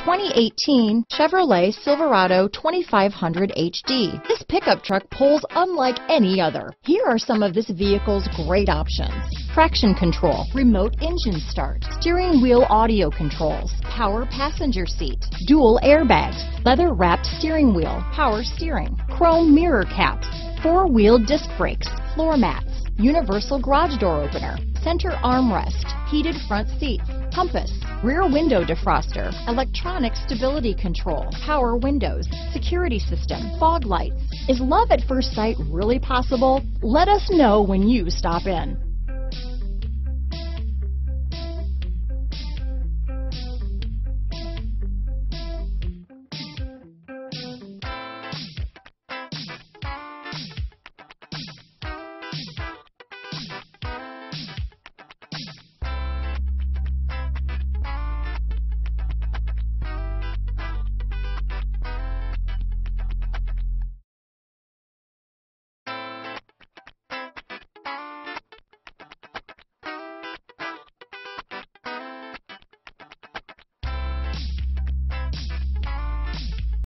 2018 Chevrolet Silverado 2500 HD. This pickup truck pulls unlike any other. Here are some of this vehicle's great options: traction control, remote engine start, steering wheel audio controls, power passenger seat, dual airbags, leather wrapped steering wheel, power steering, chrome mirror caps, four-wheel disc brakes, floor mats, universal garage door opener, center armrest, heated front seats, compass, rear window defroster, electronic stability control, power windows, security system, fog lights. Is love at first sight really possible? Let us know when you stop in.